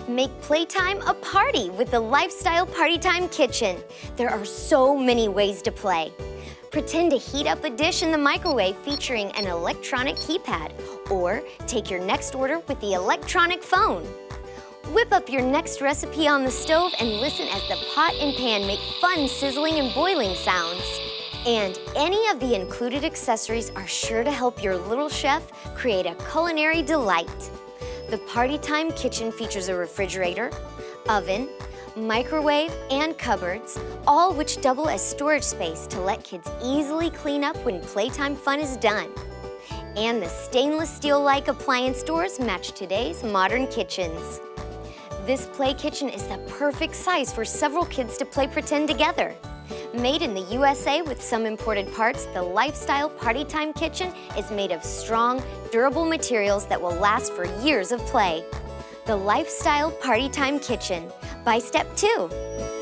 Make playtime a party with the Lifestyle PartyTime Kitchen. There are so many ways to play. Pretend to heat up a dish in the microwave featuring an electronic keypad, or take your next order with the electronic phone. Whip up your next recipe on the stove and listen as the pot and pan make fun sizzling and boiling sounds. And any of the included accessories are sure to help your little chef create a culinary delight. The PartyTime Kitchen features a refrigerator, oven, microwave, and cupboards, all which double as storage space to let kids easily clean up when playtime fun is done. And the stainless steel-like appliance doors match today's modern kitchens. This play kitchen is the perfect size for several kids to play pretend together. Made in the USA with some imported parts, the Lifestyle PartyTime Kitchen is made of strong, durable materials that will last for years of play. The Lifestyle PartyTime Kitchen by Step2.